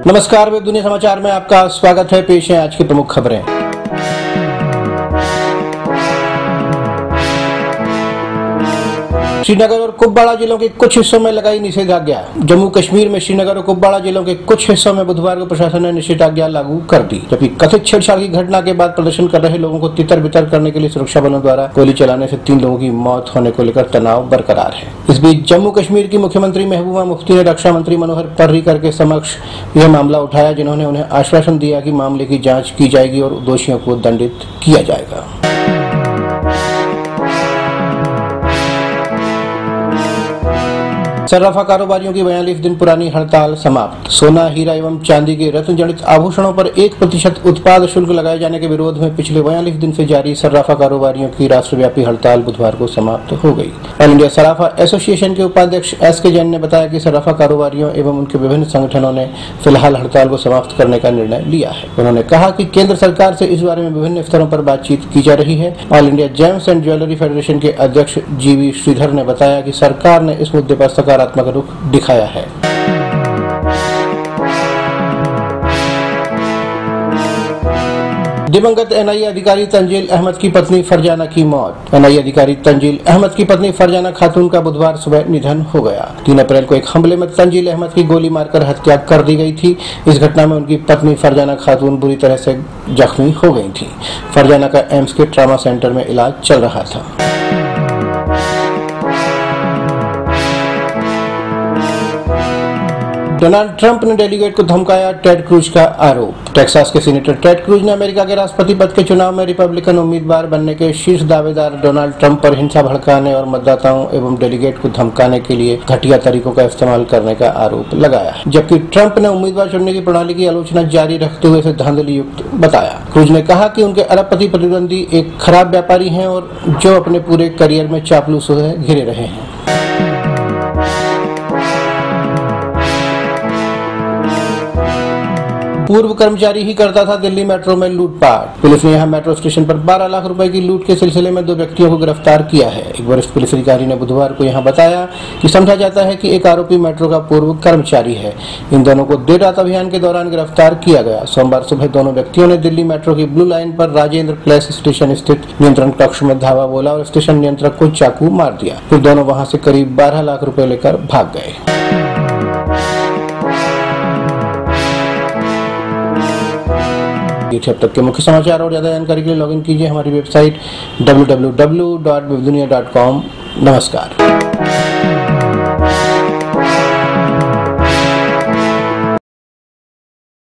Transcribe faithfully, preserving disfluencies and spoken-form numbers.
नमस्कार, वेब दुनिया समाचार में आपका स्वागत है। पेश है आज की प्रमुख खबरें। श्रीनगर और कुपवाड़ा जिलों के कुछ हिस्सों में लगाई निषेधाज्ञा। जम्मू कश्मीर में श्रीनगर और कुपवाड़ा जिलों के कुछ हिस्सों में बुधवार को प्रशासन ने निषेधाज्ञा लागू कर दी, जबकि कथित छेड़छाड़ की घटना के बाद प्रदर्शन कर रहे लोगों को तितर बितर करने के लिए सुरक्षा बलों द्वारा गोली चलाने से तीन लोगों की मौत होने को लेकर तनाव बरकरार है। इस बीच जम्मू कश्मीर की मुख्यमंत्री महबूबा मुफ्ती ने रक्षा मंत्री मनोहर पर्रिकर के समक्ष यह मामला उठाया, जिन्होंने उन्हें आश्वासन दिया कि मामले की जाँच की जाएगी और दोषियों को दंडित किया जाएगा। सर्राफा कारोबारियों की बयालीस दिन पुरानी हड़ताल समाप्त। सोना, हीरा एवं चांदी के रत्न जनित आभूषणों पर एक प्रतिशत उत्पाद शुल्क लगाए जाने के विरोध में पिछले बयालीस दिन से जारी सर्राफा कारोबारियों की राष्ट्रव्यापी हड़ताल बुधवार को समाप्त हो गई। ऑल इंडिया सर्राफा एसोसिएशन के उपाध्यक्ष एस के जैन ने बताया कि सर्राफा कारोबारियों एवं उनके विभिन्न संगठनों ने फिलहाल हड़ताल को समाप्त करने का निर्णय लिया है। उन्होंने कहा कि केंद्र सरकार से इस बारे में विभिन्न स्तरों पर बातचीत की जा रही है। All India Gems and Jewellery Federation के अध्यक्ष जी वी श्रीधर ने बताया कि सरकार ने इस मुद्दे पर सकारात्मक रुख दिखाया है। दिवंगत एनआईए अधिकारी तंजील अहमद की पत्नी फरजाना की मौत। एनआईए अधिकारी तंजील अहमद की पत्नी फरजाना खातून का बुधवार सुबह निधन हो गया। तीन अप्रैल को एक हमले में तंजील अहमद की गोली मारकर हत्या कर दी गई थी। इस घटना में उनकी पत्नी फरजाना खातून बुरी तरह से जख्मी हो गई थी। फरजाना का एम्स के ट्रामा सेंटर में इलाज चल रहा था। डोनाल्ड ट्रंप ने डेलीगेट को धमकाया, टेड क्रूज का आरोप। टेक्सास के सीनेटर टेड क्रूज ने अमेरिका के राष्ट्रपति पद के चुनाव में रिपब्लिकन उम्मीदवार बनने के शीर्ष दावेदार डोनाल्ड ट्रंप पर हिंसा भड़काने और मतदाताओं एवं डेलीगेट को धमकाने के लिए घटिया तरीकों का इस्तेमाल करने का आरोप लगाया है, जबकि ट्रंप ने उम्मीदवार चुनने की प्रणाली की आलोचना जारी रखते हुए इसे धांधली युक्त बताया। क्रूज ने कहा कि उनके अरबपति प्रतिद्वंदी एक खराब व्यापारी हैं और जो अपने पूरे करियर में चापलूसों से घिरे रहे हैं। पूर्व कर्मचारी ही करता था दिल्ली मेट्रो में लूटपाट। पुलिस ने यहां मेट्रो स्टेशन पर बारह लाख रुपए की लूट के सिलसिले में दो व्यक्तियों को गिरफ्तार किया है। एक वरिष्ठ पुलिस अधिकारी ने बुधवार को यहां बताया कि समझा जाता है कि एक आरोपी मेट्रो का पूर्व कर्मचारी है। इन दोनों को देर रात अभियान के दौरान गिरफ्तार किया गया। सोमवार सुबह दोनों व्यक्तियों ने दिल्ली मेट्रो की ब्लू लाइन पर राजेंद्र प्लेस स्टेशन स्थित नियंत्रण कक्ष में धावा बोला और स्टेशन नियंत्रक को चाकू मार दिया। फिर दोनों वहां से करीब बारह लाख रुपए लेकर भाग गए। अब तक के मुख्य समाचार और ज्यादा जानकारी के लिए लॉगिन कीजिए हमारी website W W W dot Webdunia dot com. नमस्कार।